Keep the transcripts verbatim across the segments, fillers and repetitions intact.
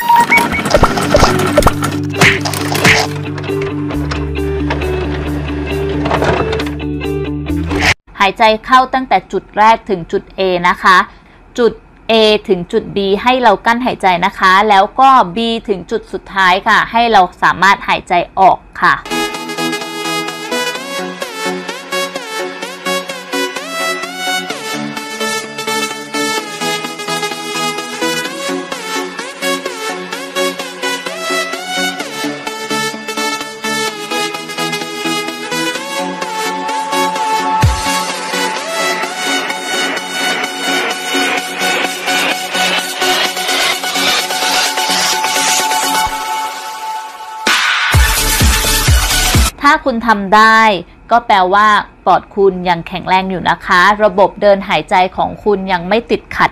หายใจเข้าตั้งแต่จุดแรกถึงจุด A นะคะจุด A ถึงจุด B ให้เรากั้นหายใจนะคะแล้วก็ B ถึงจุดสุดท้ายค่ะให้เราสามารถหายใจออกค่ะถ้าคุณทำได้ก็แปลว่าปอดคุณยังแข็งแรงอยู่นะคะระบบเดินหายใจของคุณยังไม่ติดขัด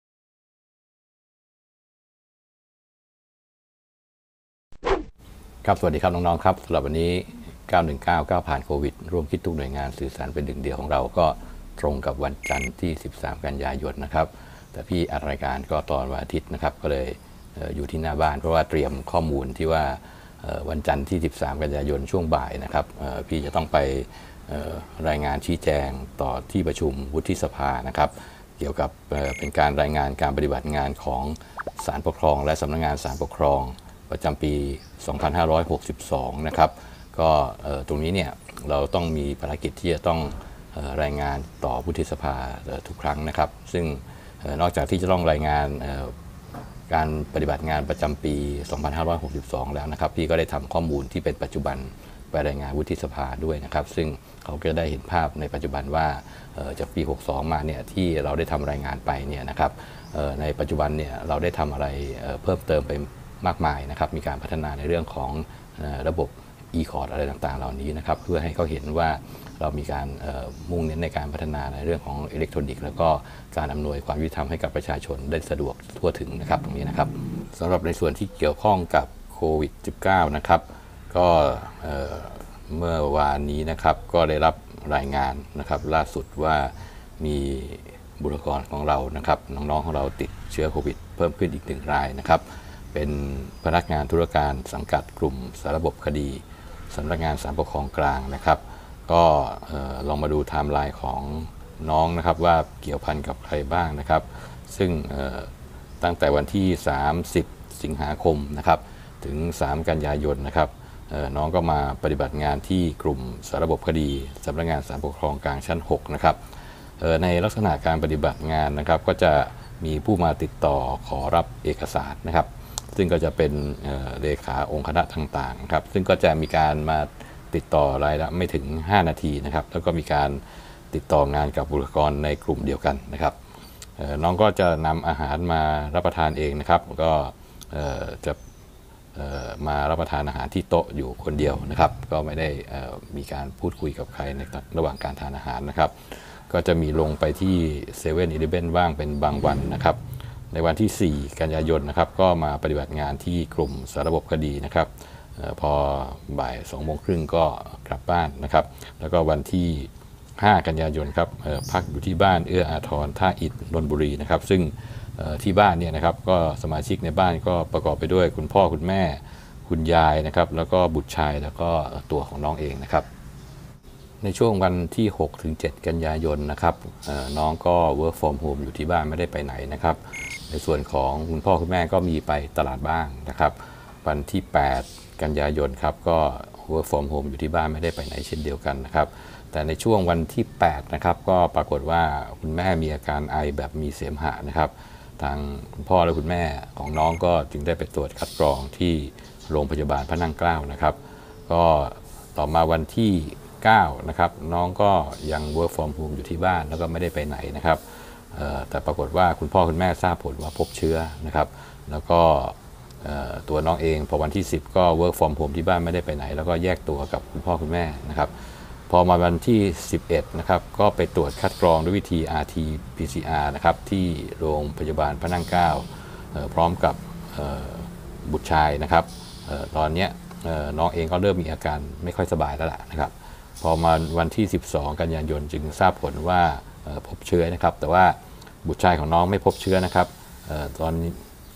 ครับสวัสดีครับน้องๆครับสำหรับวันนี้เก้าหนึ่งเก้า ก้าวผ่านโควิดร่วมคิดทุกหน่วยงานสื่อสารเป็นหนึ่งเดียวของเราก็ตรงกับวันจันทร์ที่สิบสามกันยายนนะครับแต่พี่อัดรายการก็ตอนวันอาทิตย์นะครับก็เลยอยู่ที่หน้าบ้านเพราะว่าเตรียมข้อมูลที่ว่าวันจันทร์ที่สิบสามกันยายนช่วงบ่ายนะครับพี่จะต้องไปรายงานชี้แจงต่อที่ประชุมวุฒิสภานะครับเกี่ยวกับเป็นการรายงานการปฏิบัติงานของศาลปกครองและสำนักงานศาลปกครองประจำปี สองพันห้าร้อยหกสิบสอง นะครับก็ตรงนี้เนี่ยเราต้องมีภารกิจที่จะต้องรายงานต่อวุฒิสภาทุกครั้งนะครับซึ่งนอกจากที่จะต้องรายงานการปฏิบัติงานประจำปี สองพันห้าร้อยหกสิบสอง แล้วนะครับพี่ก็ได้ทำข้อมูลที่เป็นปัจจุบันไปรายงานวุฒิสภาด้วยนะครับซึ่งเขาก็ได้เห็นภาพในปัจจุบันว่าจากปีหกสิบสองมาเนี่ยที่เราได้ทำรายงานไปเนี่ยนะครับในปัจจุบันเนี่ยเราได้ทำอะไรเพิ่มเติมไปมากมายนะครับมีการพัฒนาในเรื่องของระบบ e-court อะไรต่างๆเหล่านี้นะครับเพื่อให้เขาเห็นว่าเรามีการมุ่งเน้นในการพัฒนาในเรื่องของอิเล็กทรอนิกส์แล้วก็การอำนวยความยุติธรรมให้กับประชาชนได้สะดวกทั่วถึงนะครับตรงนี้นะครับสำหรับในส่วนที่เกี่ยวข้องกับโควิด สิบเก้า นะครับก็เมื่อวานนี้นะครับก็ได้รับรายงานนะครับล่าสุดว่ามีบุคลากรของเรานะครับน้องๆของเราติดเชื้อโควิดเพิ่มขึ้นอีกหนึ่งรายนะครับเป็นพนักงานธุรการสังกัดกลุ่มสารบบคดีสำนักงานศาลปกครองกลางนะครับก็ลองมาดูไทม์ไลน์ของน้องนะครับว่าเกี่ยวพันกับใครบ้างนะครับซึ่งตั้งแต่วันที่สามสิบสิงหาคมนะครับถึงสามกันยายนนะครับน้องก็มาปฏิบัติงานที่กลุ่มสารบบคดีสำนักงานศาลปกครองกลางชั้นหกนะครับในลักษณะการปฏิบัติงานนะครับก็จะมีผู้มาติดต่อขอรับเอกสารนะครับซึ่งก็จะเป็นเลขาองค์คณะต่างๆครับซึ่งก็จะมีการมาติดต่อรายละไม่ถึงห้านาทีนะครับแล้วก็มีการติดต่องานกับบุคลากรในกลุ่มเดียวกันนะครับน้องก็จะนำอาหารมารับประทานเองนะครับก็จะมารับประทานอาหารที่โต๊ะอยู่คนเดียวนะครับก็ไม่ได้มีการพูดคุยกับใครในระหว่างการทานอาหารนะครับก็จะมีลงไปที่เซเว่นอีเลฟเว่นบ้างเป็นบางวันนะครับในวันที่สี่กันยายนนะครับก็มาปฏิบัติงานที่กลุ่มสารบบคดีนะครับพอบ่ายสองโมงครึ่งก็กลับบ้านนะครับแล้วก็วันที่ห้ากันยายนครับพักอยู่ที่บ้านเอื้ออาทรท่าอิฐนนทบุรีนะครับซึ่งที่บ้านเนี่ยนะครับก็สมาชิกในบ้านก็ประกอบไปด้วยคุณพ่อคุณแม่คุณยายนะครับแล้วก็บุตรชายแล้วก็ตัวของน้องเองนะครับในช่วงวันที่หกถึงเจ็ดกันยายนนะครับน้องก็ work from home อยู่ที่บ้านไม่ได้ไปไหนนะครับในส่วนของคุณพ่อคุณแม่ก็มีไปตลาดบ้างนะครับวันที่แปดกันยายนครับก็ work from home อยู่ที่บ้านไม่ได้ไปไหนเช่นเดียวกันนะครับแต่ในช่วงวันที่แปดนะครับก็ปรากฏว่าคุณแม่มีอาการไอแบบมีเสมหะนะครับทางคุณพ่อและคุณแม่ของน้องก็จึงได้ไปตรวจคัดกรองที่โรงพยาบาลพระนั่งเกล้านะครับก็ต่อมาวันที่เก้านะครับน้องก็ยัง work from home อยู่ที่บ้านแล้วก็ไม่ได้ไปไหนนะครับแต่ปรากฏว่าคุณพ่อคุณแม่ทราบผลว่าพบเชื้อนะครับแล้วก็ตัวน้องเองพอวันที่สิบก็ work from home ที่บ้านไม่ได้ไปไหนแล้วก็แยกตัวกับคุณพ่อคุณแม่นะครับพอมาวันที่สิบเอ็ดนะครับก็ไปตรวจคัดกรองด้วยวิธี อาร์ ที พี ซี อาร์ นะครับที่โรงพยาบาลพระนั่งเกล้าพร้อมกับบุตรชายนะครับตอนนี้น้องเองก็เริ่มมีอาการไม่ค่อยสบายแล้วล่ะนะครับพอมาวันที่สิบสองกันยายนจึงทราบผลว่าพบเชื้อนะครับแต่ว่าบุตรชายของน้องไม่พบเชื้อนะครับตอน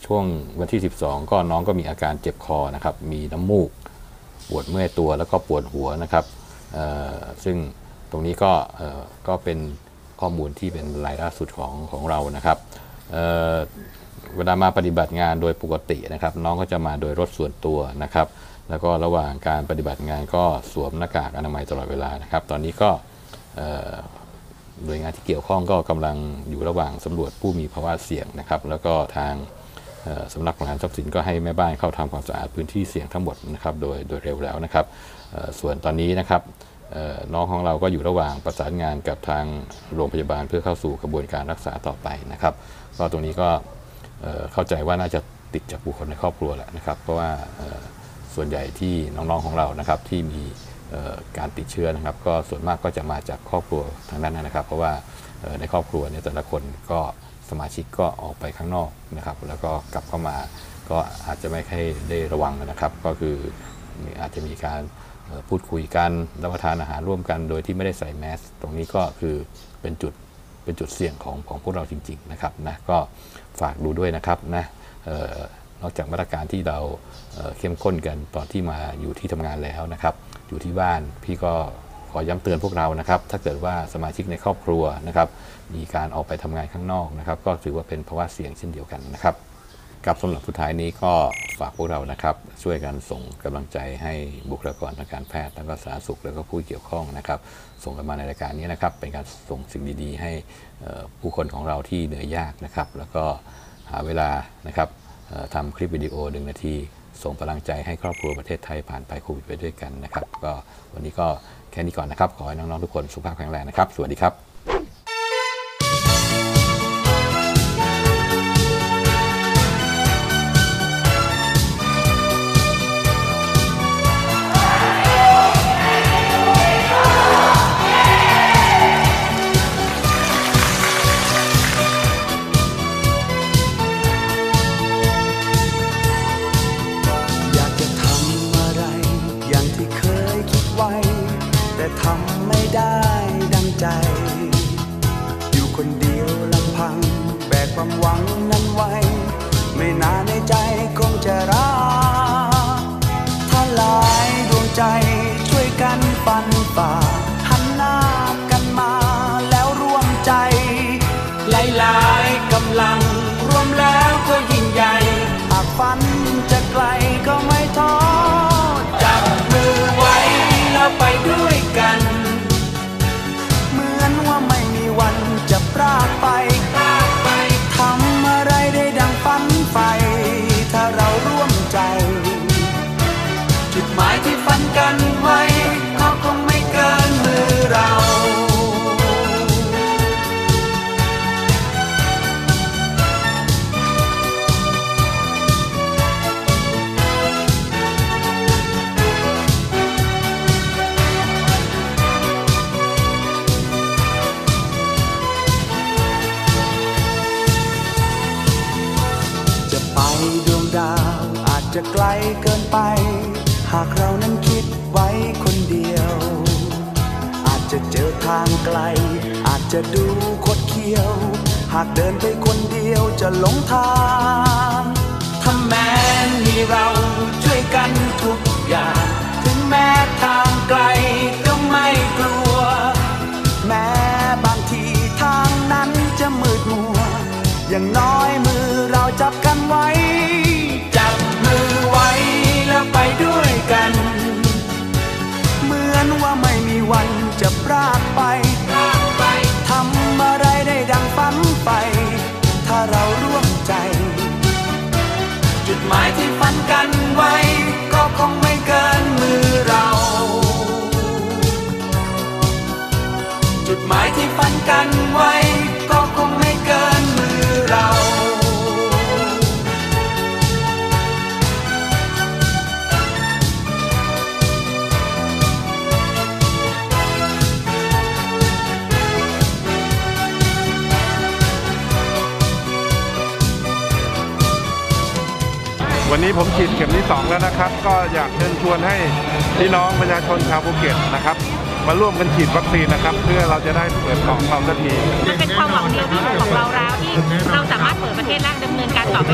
ช่วงวันที่สิบสองก็น้องก็มีอาการเจ็บคอนะครับมีน้ำมูกปวดเมื่อยตัวแล้วก็ปวดหัวนะครับซึ่งตรงนี้ก็ก็เป็นข้อมูลที่เป็นรายล่าสุดของของเรานะครับเ, เวลามาปฏิบัติงานโดยปกตินะครับน้องก็จะมาโดยรถส่วนตัวนะครับแล้วก็ระหว่างการปฏิบัติงานก็สวมหน้ากากอนามัยตลอดเวลานะครับตอนนี้ก็หน่วยงานที่เกี่ยวข้องก็กำลังอยู่ระหว่างสำรวจผู้มีภาวะเสี่ยงนะครับแล้วก็ทางสำนักบริหารทรัพย์สินก็ให้แม่บ้านเข้าทำความสะอาดพื้นที่เสี่ยงทั้งหมดนะครับโดยโดยเร็วแล้วนะครับส่วนตอนนี้นะครับน้องของเราก็อยู่ระหว่างประสานงานกับทางโรงพยาบาลเพื่อเข้าสู่กระบวนการรักษาต่อไปนะครับก็ตรงนี้ก็เข้าใจว่าน่าจะติดจากบุคคลในครอบครัวแหละนะครับเพราะว่าส่วนใหญ่ที่น้องๆของเรานะครับที่มีการติดเชื้อนะครับก็ส่วนมากก็จะมาจากครอบครัวทางนั้นนะครับเพราะว่าในครอบครัวเนี่ยแต่ละคนก็สมาชิกก็ออกไปข้างนอกนะครับแล้วก็กลับเข้ามาก็อาจจะไม่ค่อยได้ระวังนะครับก็คืออาจจะมีการพูดคุยกันรับประทานอาหารร่วมกันโดยที่ไม่ได้ใส่แมสตรงนี้ก็คือเป็นจุดเป็นจุดเสี่ยงของของพวกเราจริงๆนะครับนะก็ฝากดูด้วยนะครับนะนอกจากมาตรการที่เราเข้มข้นกันตอนที่มาอยู่ที่ทำงานแล้วนะครับอยู่ที่บ้านพี่ก็ขอย้ำเตือนพวกเรานะครับถ้าเกิดว่าสมาชิกในครอบครัวนะครับมีการออกไปทำงานข้างนอกนะครับก็ถือว่าเป็นภาวะเสี่ยงเช่นเดียวกันนะครับกับสำหรับสุดท้ายนี้ก็ฝากพวกเรานะครับช่วยกันส่งกำลังใจให้บุคลากรทางการแพทย์แล้วก็สาธารณสุขแล้วก็ผู้เกี่ยวข้องนะครับส่งกันมาในรายการนี้นะครับเป็นการส่งสิ่งดีๆให้ผู้คนของเราที่เหนื่อยยากนะครับแล้วก็หาเวลานะครับทำคลิปวิดีโอหนึ่งนาทีส่งพลังใจให้ครอบครัวประเทศไทยผ่านไปโควิดไปด้วยกันนะครับก็วันนี้ก็แค่นี้ก่อนนะครับขอให้น้องๆทุกคนสุขภาพแข็งแรงนะครับสวัสดีครับทำไม่ได้ดังใจอยู่คนเดียวลำพังแบกความหวังนั้นไว้ไม่นานในใจคงจะรักถ้าหลายดวงใจช่วยกันปันฝ่าหันหน้ากันมาแล้วร่วมใจหลายๆกำลังรวมแล้วก็ยิ่งใหญ่หากฝันจะไกลก็ไม่ท้อจับมือไว้แล้วไปด้วยกันเหมือนว่าไม่มีวันจะพรากไปทำอะไรได้ดังฝันใฝ่ถ้าเราร่วมใจจุดหมายที่ฝันกันไว้ก็คงไม่เกินมือเราจะไกลเกินไปหากเรานั้นคิดไว้คนเดียวอาจจะเจอทางไกลอาจจะดูคดเคี้ยวหากเดินไปคนเดียวจะหลงทางถ้าแม้มีเราช่วยกันทุกอย่างถึงแม้ทางไกลก็ไม่กลัวแม้บางทีทางนั้นจะมืดมัวอย่างน้อยมือเราจับกันไว้แล้วไปด้วยกันเหมือนว่าไม่มีวันจะพรากไปทำอะไรได้ดังฝันไปถ้าเราร่วมใจจุดหมายที่ฝันกันไว้ก็คงไม่เกินมือเราจุดหมายที่ฝันกันไว้ก็คงไม่เกินมือเราวันนี้ผมฉีดเข็มที่สองแล้วนะครับก็อยากเชิญชวนให้พี่น้องประชาชนชาวภูเก็ตนะครับมาร่วมกันฉีดวัคซีนนะครับเพื่อเราจะได้เปิดของเราสักทีมันเป็นความหวังเดียวของเราแล้วที่เราสามารถเปิดประเทศและดำเนินการต่อไปได้นะคะ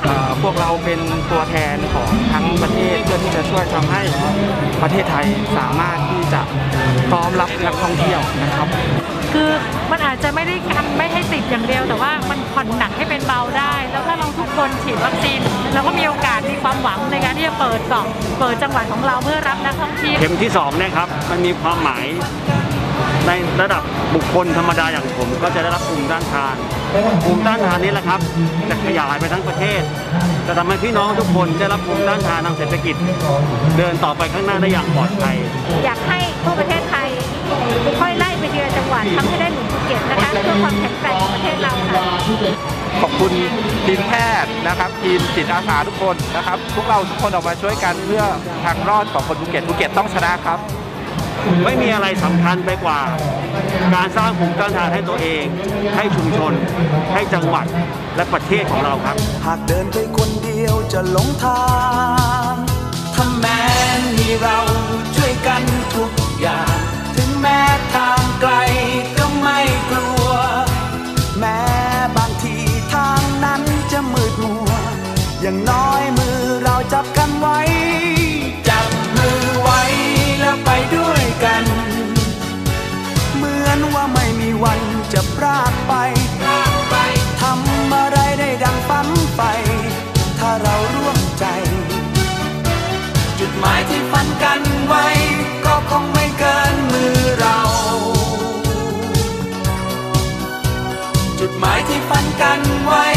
พวกเราเป็นตัวแทนของทั้งประเทศเพื่อที่จะช่วยทำให้ประเทศไทยสามารถที่จะพร้อมรับนักท่องเที่ยวนะครับคือมันอาจจะไม่ได้กันไม่ให้ติดอย่างเดียวแต่ว่ามันผ่อนหนักให้เป็นเบาได้แล้วถ้าเราทุกคนฉีดวัคซีนเราก็มีโอกาสมีความหวังในการที่จะเปิดเกาะเปิดจังหวัดของเราเพื่อรับนักท่องเที่ยวเข็มที่สองเนี่ยครับมันมีความหมายในระดับบุคคลธรรมดาอย่างผมก็จะได้รับภูมิต้านทานภูมิต้านทานนี้แหละครับจะขยายไปทั้งประเทศจะทำให้พี่น้องทุกคนได้รับภูมิต้านทานทางเศรษฐกิจเดินต่อไปข้างหน้าได้อย่างปลอดภัยอยากให้ทั่วประเทศไทยค่อยไล่ไปทีละจังหวัดทำให้ได้เหมือนภูเก็ตนะคะเพื่อความแข็งแกร่งของประเทศเราค่ะขอบคุณทีมแพทย์นะครับทีมจิตอาสาทุกคนนะครับพวกเราทุกคนออกมาช่วยกันเพื่อทางรอดของคนภูเก็ตภูเก็ตต้องชนะครับไม่มีอะไรสำคัญไปกว่าการสร้างภูมิต้านทานให้ตัวเองให้ชุมชนให้จังหวัดและประเทศของเราครับหากเดินไปคนเดียวจะหลงทางถ้าแม้มีเราช่วยกันทุกอย่างถึงแม้ทางไกลก็ไม่กลัวแม้บางทีทางนั้นจะมืดมัวอย่างน้อยมือเราจับกันไว้จับมือไว้แล้วไปด้วยกันเหมือนว่าไม่มีวันจะพรากไปทำอะไรได้ดังฝันไปถ้าเราร่วมใจจุดหมายที่ฝันกันไว้ก็คงไม่เกินมือเราจุดหมายที่ฝันกันไว้